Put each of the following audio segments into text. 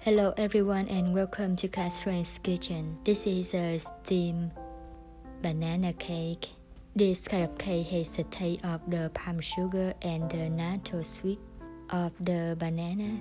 Hello everyone and welcome to Catherine's Kitchen. This is a steamed banana cake. This kind of cake has the taste of the palm sugar and the natural sweet of the banana.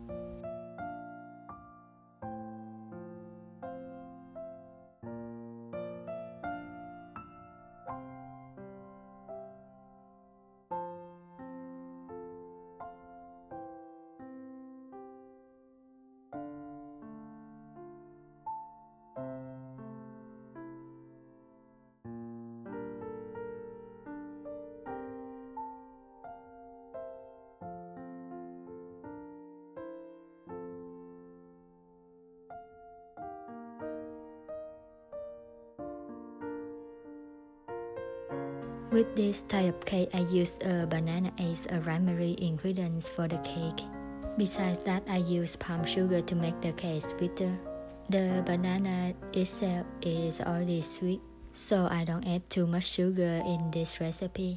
With this type of cake, I used a banana as a primary ingredient for the cake. Besides that, I use palm sugar to make the cake sweeter. The banana itself is already sweet, so I don't add too much sugar in this recipe.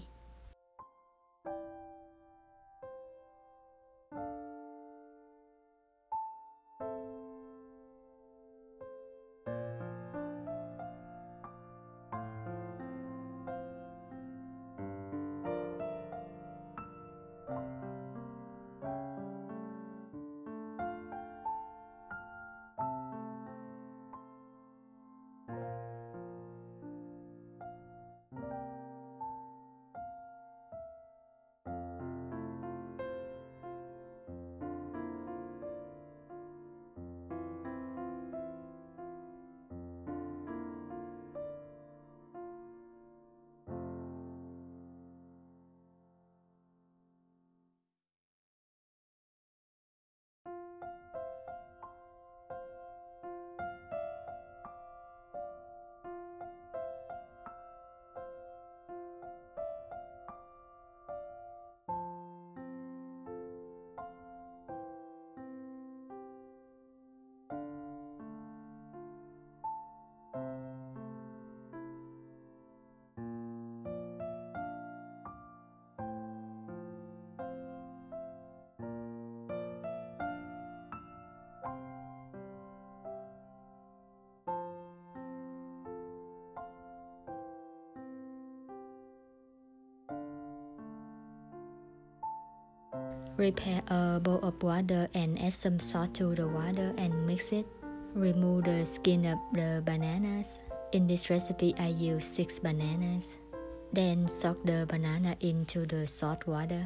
Prepare a bowl of water and add some salt to the water and mix it. Remove the skin of the bananas. In this recipe, I use 6 bananas. Then soak the banana into the salt water.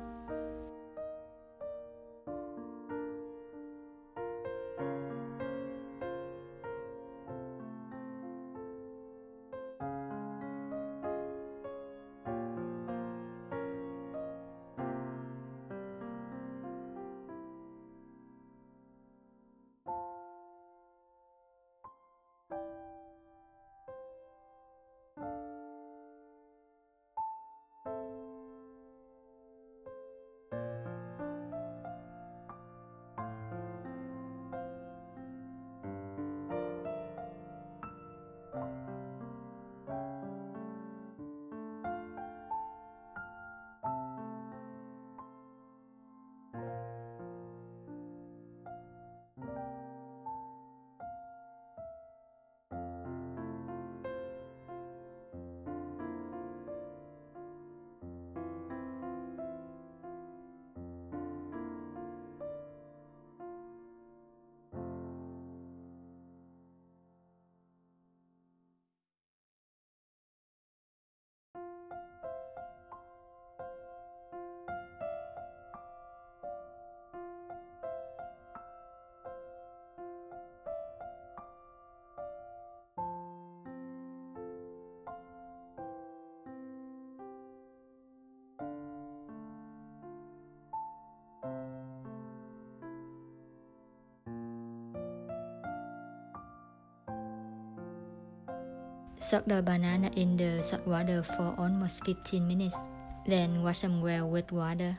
Soak the banana in the salt water for almost 15 minutes. Then wash them well with water.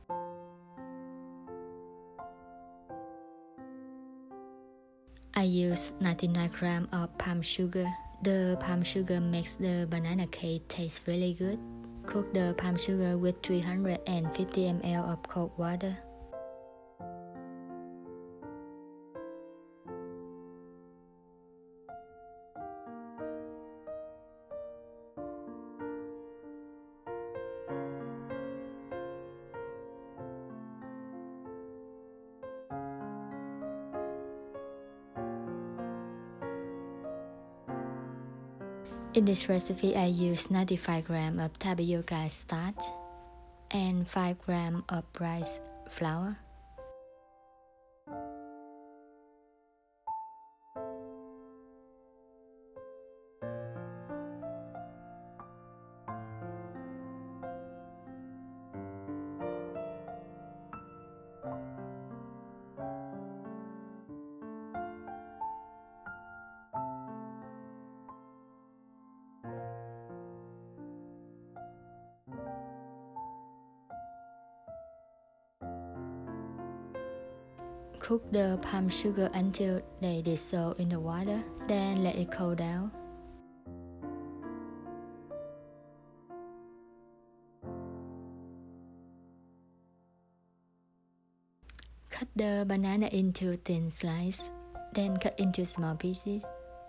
I use 99 grams of palm sugar. The palm sugar makes the banana cake taste really good. Cook the palm sugar with 350 ml of cold water. In this recipe, I use 95 grams of tapioca starch and 5 grams of rice flour. Cook the palm sugar until they dissolve in the water, then let it cool down. Cut the banana into thin slices, then cut into small pieces.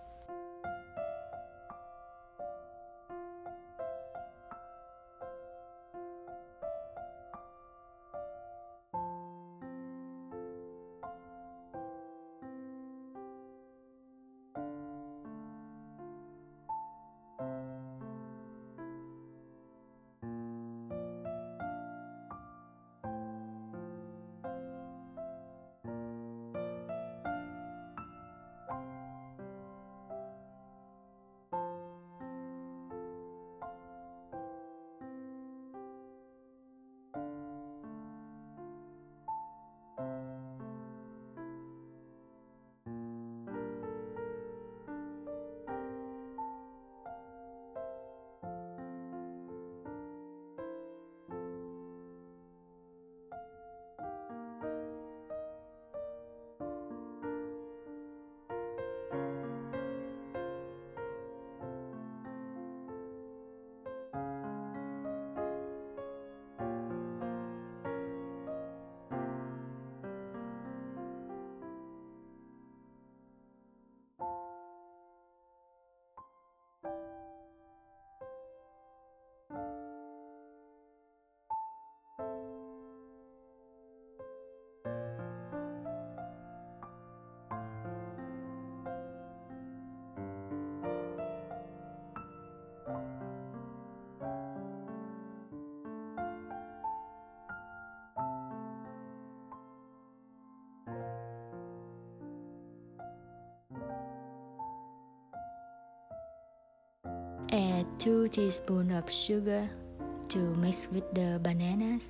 Add 2 teaspoons of sugar to mix with the bananas.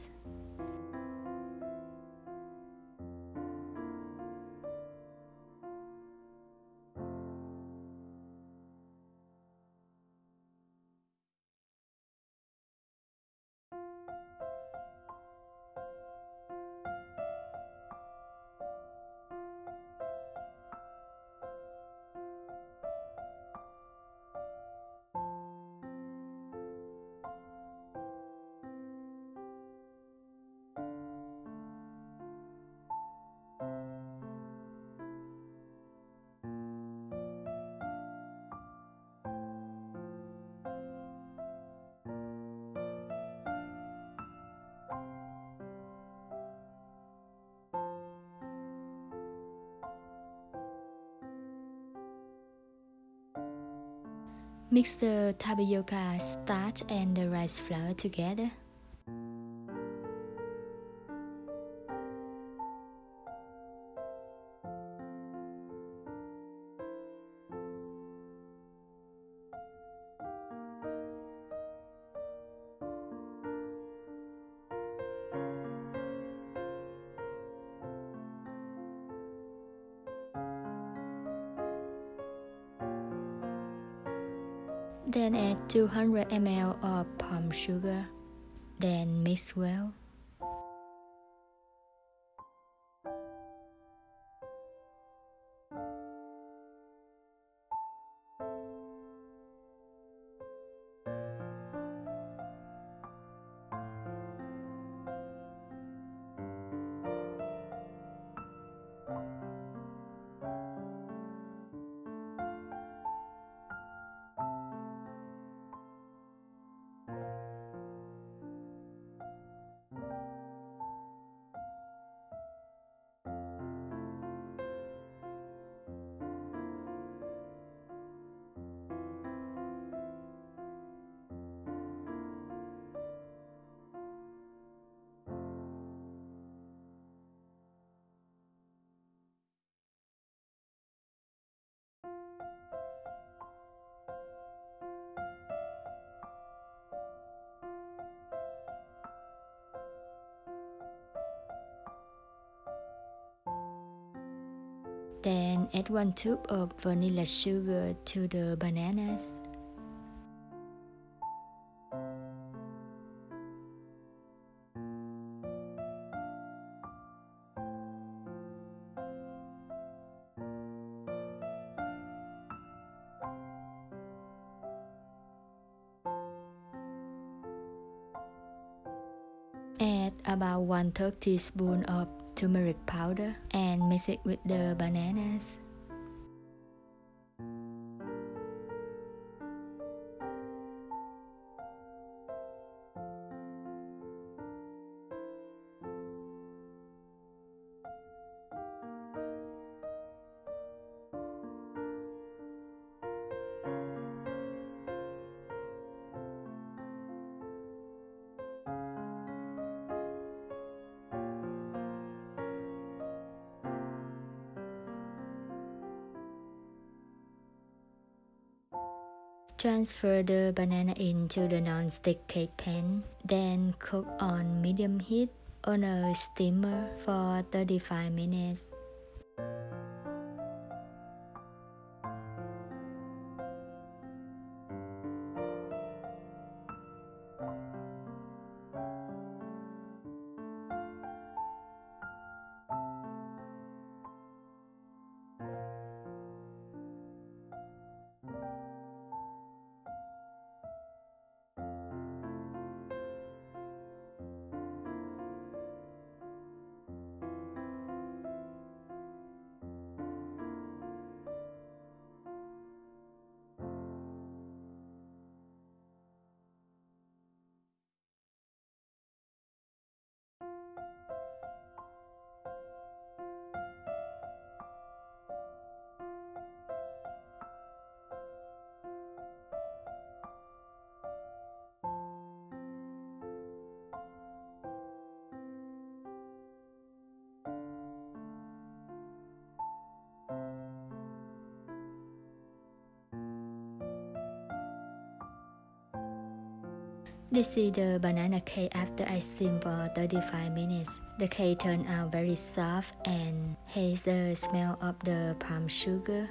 Mix the tapioca starch and the rice flour together. Then add 200 ml of palm sugar. Then mix well. Then add 1 tube of vanilla sugar to the bananas. Add about 1/3 teaspoon of turmeric powder and mix it with the bananas. Transfer the banana into the non-stick cake pan, then cook on medium heat on a steamer for 35 minutes. This is the banana cake after I steam for 35 minutes. The cake turned out very soft and has the smell of the palm sugar.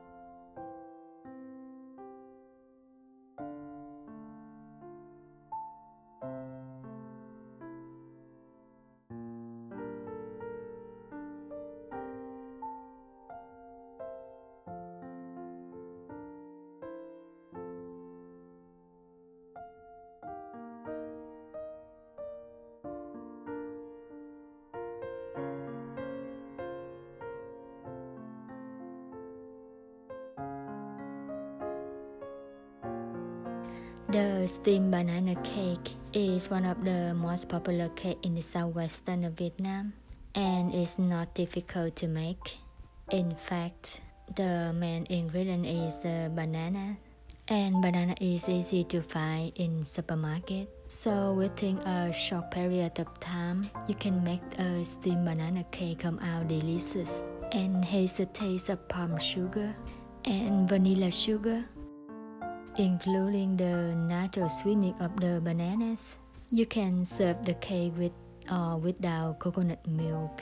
The steamed banana cake is one of the most popular cake in the southwestern of Vietnam and is not difficult to make. In fact, the main ingredient is the banana, and banana is easy to find in supermarket. So within a short period of time, you can make a steamed banana cake come out delicious and has a taste of palm sugar and vanilla sugar, including the natural sweetness of the bananas. You can serve the cake with or without coconut milk.